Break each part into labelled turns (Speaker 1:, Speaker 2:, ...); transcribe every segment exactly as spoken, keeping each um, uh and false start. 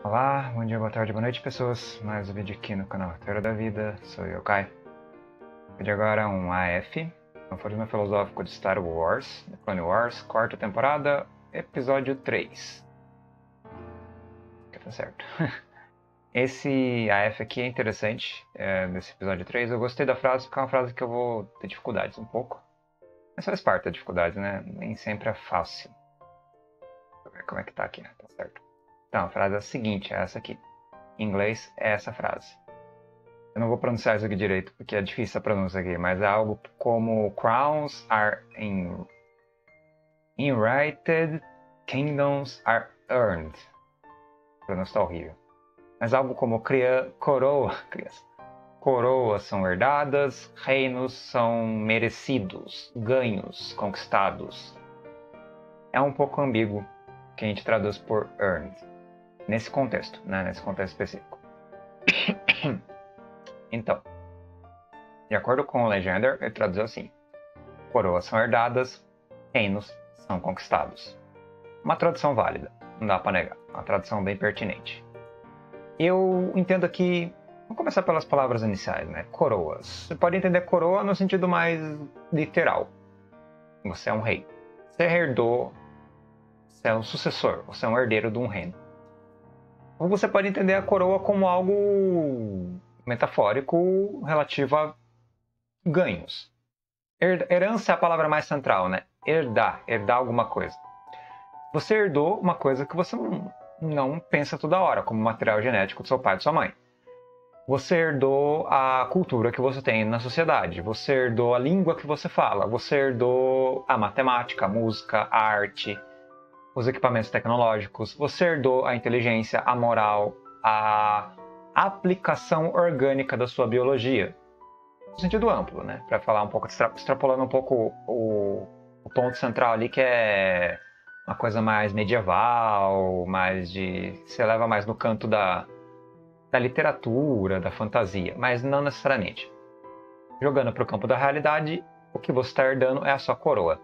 Speaker 1: Olá, bom dia, boa tarde, boa noite, pessoas. Mais um vídeo aqui no canal Roteiro da Vida. Sou eu, Kai. O vídeo agora é um A F, Aforismo Filosófico de Star Wars, The Clone Wars, quarta temporada, episódio três. Tá certo. Esse A F aqui é interessante, é, nesse episódio três. Eu gostei da frase, porque é uma frase que eu vou ter dificuldades um pouco. Mas faz parte da dificuldade, né? Nem sempre é fácil. Deixa eu ver como é que tá aqui, tá certo. Então, a frase é a seguinte, é essa aqui. Em inglês, é essa frase. Eu não vou pronunciar isso aqui direito, porque é difícil a pronúncia aqui, mas é algo como Crowns are in... inherited, kingdoms are earned. A pronúncia tá horrível. Mas algo como cria... coroa... Criança. Coroas são herdadas, reinos são merecidos, ganhos, conquistados. É um pouco ambíguo, que a gente traduz por earned. Nesse contexto, né? Nesse contexto específico. Então, de acordo com o Legender, ele traduziu assim: coroas são herdadas, reinos são conquistados. Uma tradução válida, não dá para negar. Uma tradução bem pertinente. Eu entendo aqui, vamos começar pelas palavras iniciais, né? Coroas. Você pode entender coroa no sentido mais literal. Você é um rei. Você herdou, você é um sucessor, você é um herdeiro de um reino. Ou você pode entender a coroa como algo metafórico relativo a ganhos. Herança é a palavra mais central, né? Herdar, herdar alguma coisa. Você herdou uma coisa que você não, não pensa toda hora, como material genético do seu pai e de sua mãe. Você herdou a cultura que você tem na sociedade. Você herdou a língua que você fala. Você herdou a matemática, a música, a arte, os equipamentos tecnológicos. Você herdou a inteligência, a moral, a aplicação orgânica da sua biologia. No sentido amplo, né? Para falar um pouco, extrapolando um pouco o, o ponto central ali, que é uma coisa mais medieval, mais de... se leva mais no canto da, da literatura, da fantasia, mas não necessariamente. Jogando para o campo da realidade, o que você está herdando é a sua coroa.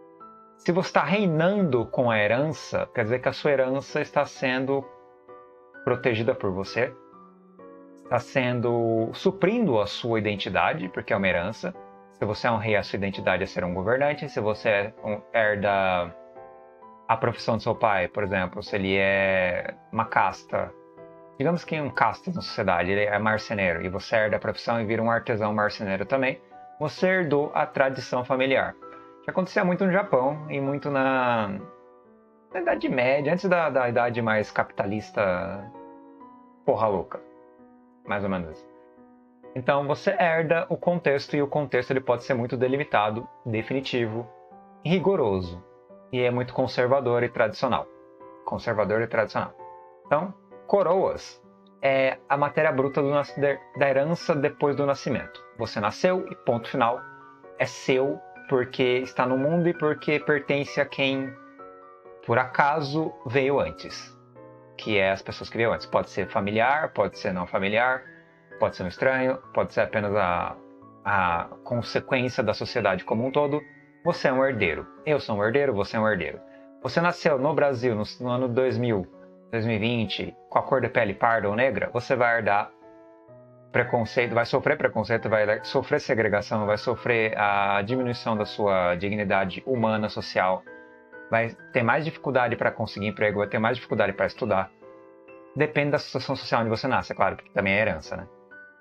Speaker 1: Se você está reinando com a herança, quer dizer que a sua herança está sendo protegida por você, está sendo suprindo a sua identidade, porque é uma herança. Se você é um rei, a sua identidade é ser um governante. Se você é um, herda a profissão do seu pai, por exemplo, se ele é uma casta, digamos que um casta na sociedade, ele é marceneiro, e você herda a profissão e vira um artesão marceneiro também, você herdou a tradição familiar. Que acontecia muito no Japão e muito na, na Idade Média, antes da, da idade mais capitalista porra louca. Mais ou menos isso. Então você herda o contexto, e o contexto ele pode ser muito delimitado, definitivo e rigoroso. E é muito conservador e tradicional. Conservador e tradicional. Então, coroas é a matéria bruta do, da herança depois do nascimento. Você nasceu e ponto final. É seu porque está no mundo e porque pertence a quem, por acaso, veio antes. Que é as pessoas que veio antes. Pode ser familiar, pode ser não familiar, pode ser um estranho, pode ser apenas a, a consequência da sociedade como um todo. Você é um herdeiro. Eu sou um herdeiro, você é um herdeiro. Você nasceu no Brasil no, no ano dois mil, dois mil e vinte, com a cor de pele parda ou negra, você vai herdar preconceito, vai sofrer preconceito, vai sofrer segregação, vai sofrer a diminuição da sua dignidade humana, social, vai ter mais dificuldade para conseguir emprego, vai ter mais dificuldade para estudar. Depende da situação social onde você nasce, é claro, porque também é herança, né?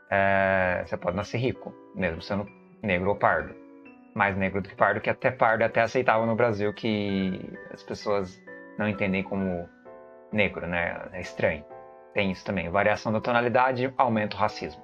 Speaker 1: É, você pode nascer rico, mesmo sendo negro ou pardo. Mais negro do que pardo, que até pardo é até aceitável no Brasil, que as pessoas não entendem como negro, né? É estranho. Tem isso também. Variação da tonalidade aumenta o racismo.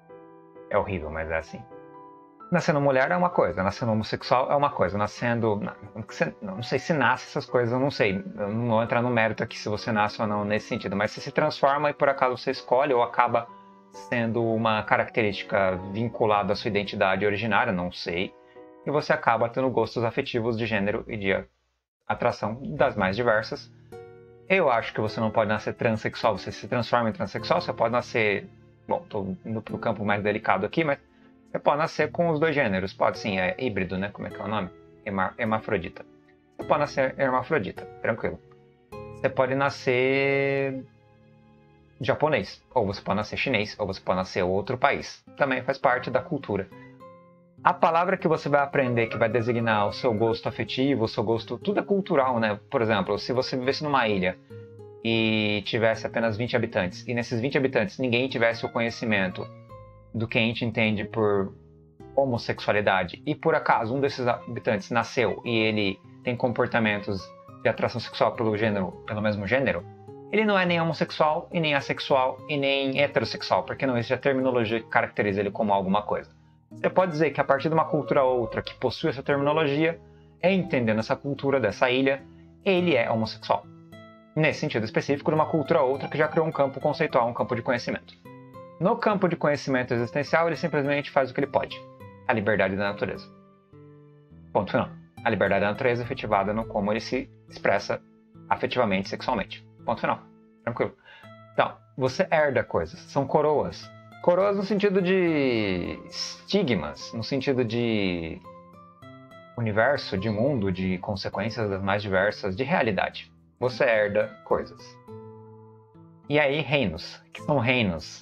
Speaker 1: É horrível, mas é assim. Nascendo mulher é uma coisa, nascendo homossexual é uma coisa, nascendo... Não sei se nasce essas coisas, eu não sei. Eu não vou entrar no mérito aqui se você nasce ou não nesse sentido, mas se se transforma e por acaso você escolhe ou acaba sendo uma característica vinculada à sua identidade originária, não sei, e você acaba tendo gostos afetivos de gênero e de atração das mais diversas. Eu acho que você não pode nascer transexual, você se transforma em transexual, você pode nascer... Bom, estou indo para o campo mais delicado aqui, mas você pode nascer com os dois gêneros. Pode sim, é híbrido, né? Como é que é o nome? Hema, hermafrodita. Você pode nascer hermafrodita, tranquilo. Você pode nascer japonês, ou você pode nascer chinês, ou você pode nascer outro país. Também faz parte da cultura. A palavra que você vai aprender, que vai designar o seu gosto afetivo, o seu gosto, tudo é cultural, né? Por exemplo, se você vivesse numa ilha e tivesse apenas vinte habitantes, e nesses vinte habitantes ninguém tivesse o conhecimento do que a gente entende por homossexualidade, e por acaso um desses habitantes nasceu e ele tem comportamentos de atração sexual pelo gênero, pelo mesmo gênero, ele não é nem homossexual, e nem assexual, e nem heterossexual, porque não existe a terminologia que caracteriza ele como alguma coisa. Você pode dizer que a partir de uma cultura ou outra que possui essa terminologia, entendendo essa cultura dessa ilha, ele é homossexual. Nesse sentido específico, de uma cultura ou outra que já criou um campo conceitual, um campo de conhecimento. No campo de conhecimento existencial, ele simplesmente faz o que ele pode. A liberdade da natureza. Ponto final. A liberdade da natureza é efetivada no como ele se expressa afetivamente, sexualmente. Ponto final. Tranquilo. Então, você herda coisas. São coroas. Coroas no sentido de estigmas, no sentido de universo, de mundo, de consequências das mais diversas, de realidade. Você herda coisas. E aí, reinos. O que são reinos?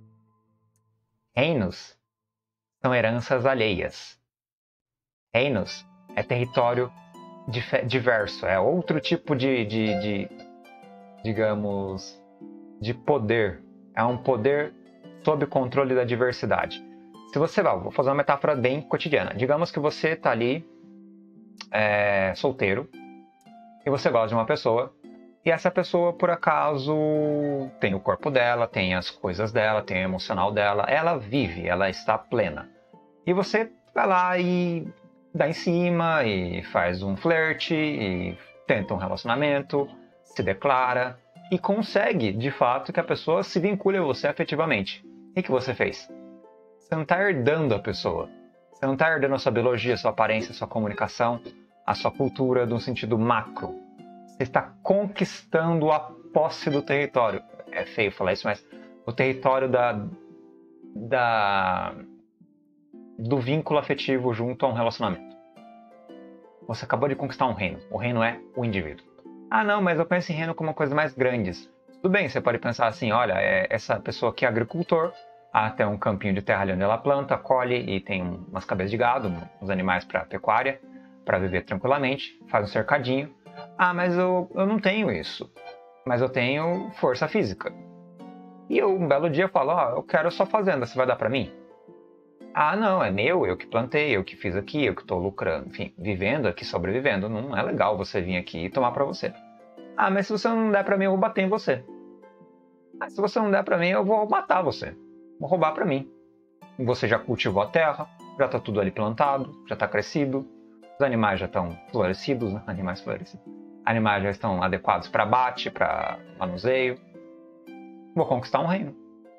Speaker 1: Reinos são heranças alheias. Reinos é território diverso, é outro tipo de, de, de, digamos, de poder. É um poder sob controle da diversidade. Se você vai, vou fazer uma metáfora bem cotidiana. Digamos que você está ali, é, solteiro, e você gosta de uma pessoa, e essa pessoa, por acaso, tem o corpo dela, tem as coisas dela, tem o emocional dela, ela vive, ela está plena. E você vai lá e dá em cima, e faz um flerte, e tenta um relacionamento, se declara, e consegue, de fato, que a pessoa se vincule a você afetivamente. E o que você fez? Você não está herdando a pessoa. Você não está herdando a sua biologia, a sua aparência, a sua comunicação, a sua cultura, no sentido macro. Você está conquistando a posse do território. É feio falar isso, mas o território da, da, do vínculo afetivo junto a um relacionamento. Você acabou de conquistar um reino. O reino é o indivíduo. Ah, não, mas eu penso em reino como coisas mais grandes. Tudo bem, você pode pensar assim, olha, é essa pessoa que é agricultor, ah, tem um campinho de terra ali onde ela planta, colhe e tem umas cabeças de gado, uns animais para pecuária, para viver tranquilamente, faz um cercadinho. Ah, mas eu, eu não tenho isso. Mas eu tenho força física. E eu, um belo dia, falo, ó, oh, eu quero a sua fazenda, você vai dar para mim? Ah, não, é meu, eu que plantei, eu que fiz aqui, eu que estou lucrando. Enfim, vivendo aqui, sobrevivendo. Não é legal você vir aqui e tomar para você. Ah, mas se você não der para mim, eu vou bater em você. Ah, se você não der para mim, eu vou matar você. Vou roubar para mim. Você já cultivou a terra, já está tudo ali plantado, já está crescido. Os animais já estão florescidos, né? Animais florescidos. Animais já estão adequados para abate, para manuseio. Vou conquistar um reino.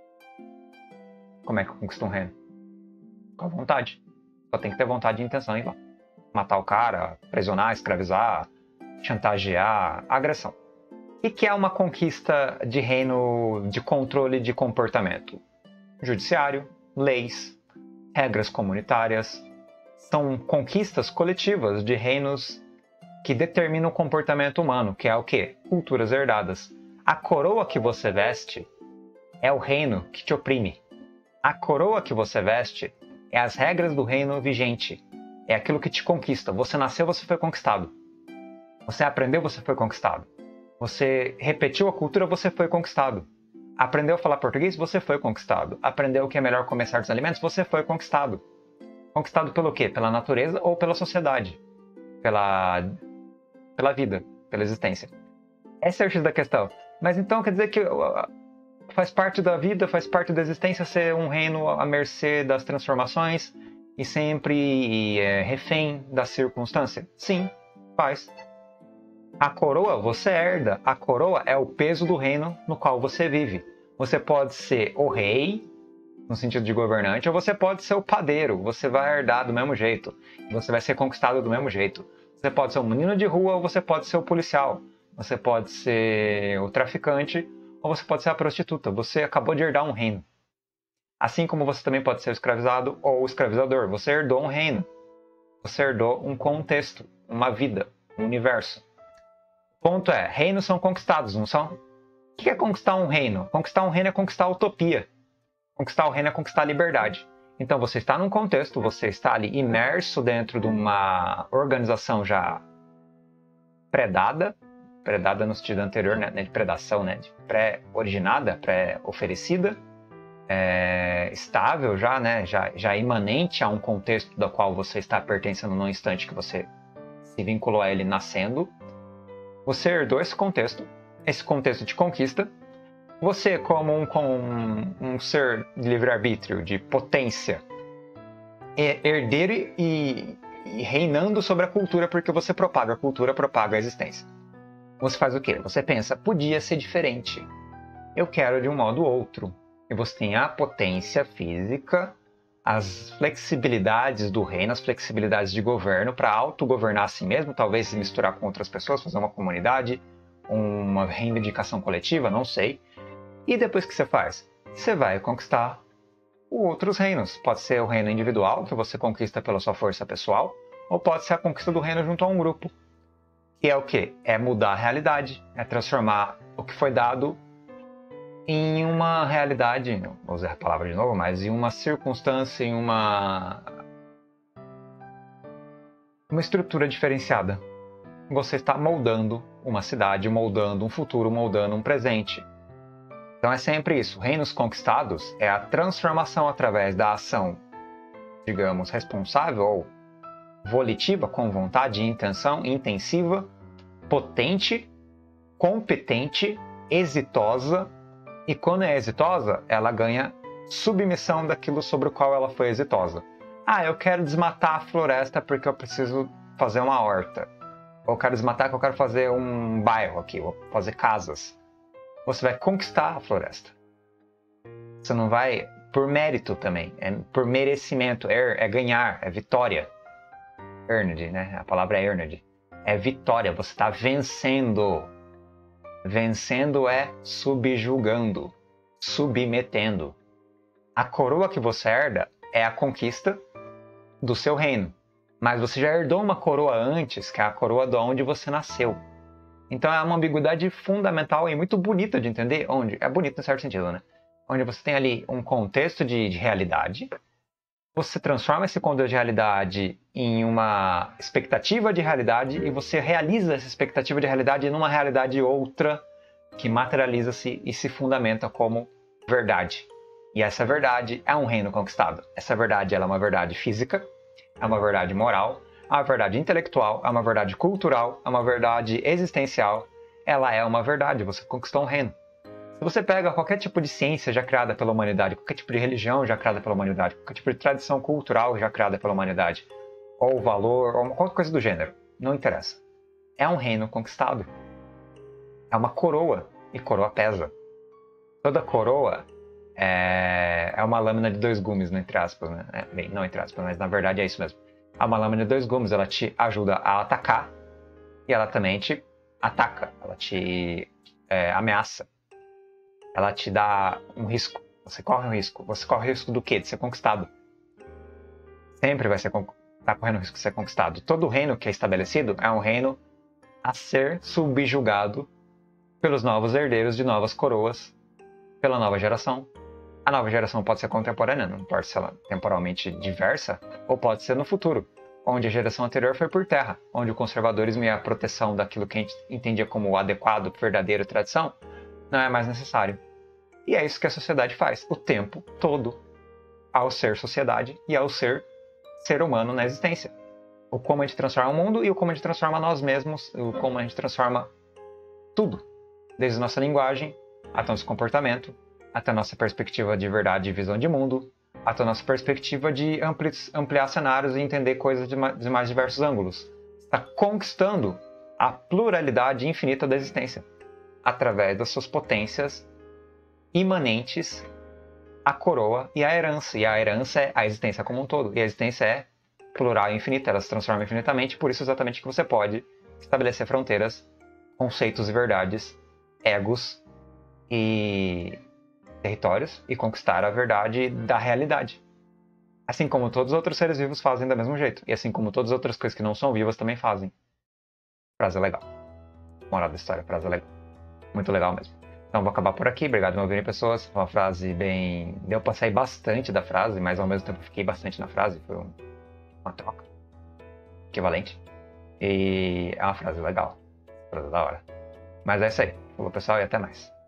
Speaker 1: Como é que eu conquisto um reino? Com vontade. Só tem que ter vontade e intenção em ir lá. Matar o cara, aprisionar, escravizar, chantagear, agressão. E que é uma conquista de reino de controle de comportamento? Judiciário, leis, regras comunitárias. São conquistas coletivas de reinos que determinam o comportamento humano, que é o quê? Culturas herdadas. A coroa que você veste é o reino que te oprime. A coroa que você veste é as regras do reino vigente. É aquilo que te conquista. Você nasceu, você foi conquistado. Você aprendeu, você foi conquistado. Você repetiu a cultura, você foi conquistado. Aprendeu a falar português, você foi conquistado. Aprendeu que é melhor comer certos alimentos, você foi conquistado. Conquistado pelo quê? Pela natureza ou pela sociedade? Pela, pela vida, pela existência. Esse é o X da questão. Mas então quer dizer que faz parte da vida, faz parte da existência ser um reino à mercê das transformações e sempre é, refém da circunstância? Sim, faz. A coroa você herda. A coroa é o peso do reino no qual você vive. Você pode ser o rei, no sentido de governante, ou você pode ser o padeiro. Você vai herdar do mesmo jeito. Você vai ser conquistado do mesmo jeito. Você pode ser um menino de rua ou você pode ser o policial. Você pode ser o traficante ou você pode ser a prostituta. Você acabou de herdar um reino. Assim como você também pode ser o escravizado ou o escravizador. Você herdou um reino. Você herdou um contexto, uma vida, um universo. O ponto é, reinos são conquistados, não são? O que é conquistar um reino? Conquistar um reino é conquistar a utopia. Conquistar o reino é conquistar a liberdade. Então você está num contexto, você está ali imerso dentro de uma organização já predada, predada no sentido anterior, né, de predação, né, de pré-originada, pré-oferecida, é, estável já, né, já, já imanente a um contexto do qual você está pertencendo no instante que você se vinculou a ele nascendo. Você herdou esse contexto, esse contexto de conquista. Você, como um, como um, um ser de livre-arbítrio, de potência, é herdeiro e, e reinando sobre a cultura, porque você propaga a cultura, propaga a existência. Você faz o quê? Você pensa, podia ser diferente. Eu quero de um modo outro. E você tem a potência física, as flexibilidades do reino, as flexibilidades de governo para autogovernar a si mesmo, talvez se misturar com outras pessoas, fazer uma comunidade, uma reivindicação coletiva, não sei. E depois que você faz? Você vai conquistar outros reinos. Pode ser o reino individual, que você conquista pela sua força pessoal, ou pode ser a conquista do reino junto a um grupo. Que é o quê? É mudar a realidade, é transformar o que foi dado em uma realidade, não vou usar a palavra de novo, mas em uma circunstância, em uma, uma estrutura diferenciada. Você está moldando uma cidade, moldando um futuro, moldando um presente. Então é sempre isso. Reinos conquistados é a transformação através da ação, digamos, responsável ou volitiva, com vontade e intenção, intensiva, potente, competente, exitosa. E quando é exitosa, ela ganha submissão daquilo sobre o qual ela foi exitosa. Ah, eu quero desmatar a floresta porque eu preciso fazer uma horta. Ou eu quero desmatar porque eu quero fazer um bairro aqui, vou fazer casas. Você vai conquistar a floresta. Você não vai por mérito também, é por merecimento, é, é ganhar, é vitória. Earned, né? A palavra é earned. É vitória, você está vencendo. Vencendo é subjugando, submetendo. A coroa que você herda é a conquista do seu reino. Mas você já herdou uma coroa antes, que é a coroa de onde você nasceu. Então é uma ambiguidade fundamental e muito bonita de entender, onde é bonito no certo sentido, né? Onde você tem ali um contexto de, de realidade, você transforma esse contexto de realidade em uma expectativa de realidade e você realiza essa expectativa de realidade numa realidade outra que materializa-se e se fundamenta como verdade. E essa verdade é um reino conquistado. Essa verdade ela é uma verdade física, é uma verdade moral, é uma verdade intelectual, é uma verdade cultural, é uma verdade existencial. Ela é uma verdade, você conquistou um reino. Se você pega qualquer tipo de ciência já criada pela humanidade, qualquer tipo de religião já criada pela humanidade, qualquer tipo de tradição cultural já criada pela humanidade, ou valor, ou qualquer coisa do gênero, não interessa. É um reino conquistado. É uma coroa, e coroa pesa. Toda coroa é, é uma lâmina de dois gumes, né, entre aspas, né? É, bem, não entre aspas, mas na verdade é isso mesmo. É uma lâmina de dois gumes, ela te ajuda a atacar e ela também te ataca, ela te é, ameaça. Ela te dá um risco. Você corre um risco. Você corre o risco do quê? De ser conquistado. Sempre vai ser tá correndo o risco de ser conquistado. Todo reino que é estabelecido é um reino a ser subjugado pelos novos herdeiros de novas coroas, pela nova geração. A nova geração pode ser contemporânea, não importa se ela é temporalmente diversa, ou pode ser no futuro, onde a geração anterior foi por terra, onde o conservadorismo e a proteção daquilo que a gente entendia como adequado, verdadeiro, tradição, não é mais necessário. E é isso que a sociedade faz o tempo todo, ao ser sociedade e ao ser ser humano na existência. O como a gente transforma o mundo e o como a gente transforma nós mesmos, o como a gente transforma tudo, desde a nossa linguagem, até o nosso comportamento, até a nossa perspectiva de verdade e visão de mundo, até a nossa perspectiva de ampli ampliar cenários e entender coisas de mais, de mais diversos ângulos. Está conquistando a pluralidade infinita da existência, através das suas potências imanentes à coroa e à herança. E a herança é a existência como um todo. E a existência é plural e infinita, ela se transforma infinitamente, por isso exatamente que você pode estabelecer fronteiras, conceitos e verdades, egos e territórios e conquistar a verdade da realidade. Assim como todos os outros seres vivos fazem do mesmo jeito. E assim como todas as outras coisas que não são vivas também fazem. Frase legal. Moral da história, frase legal. Muito legal mesmo. Então vou acabar por aqui. Obrigado por me ouvirem, pessoas. Foi uma frase bem... Deu pra sair bastante da frase, mas ao mesmo tempo fiquei bastante na frase. Foi um... uma troca equivalente. E é uma frase legal. Frase da hora. Mas é isso aí. Falou, pessoal, e até mais.